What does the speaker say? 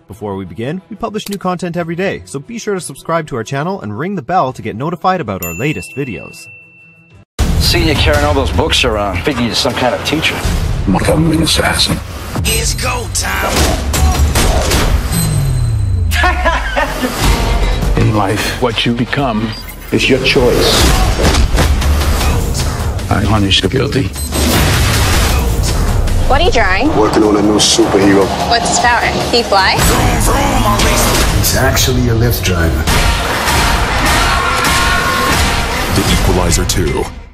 Before we begin, we publish new content every day, so be sure to subscribe to our channel and ring the bell to get notified about our latest videos. Seeing you carrying all those books around, figured you're some kind of teacher. I'm a government assassin. It's go time. In life, what you become is your choice. I punish the guilty. What are you drawing? Working on a new superhero. What's his power? Can he fly? He's actually a Lyft driver. The Equalizer 2.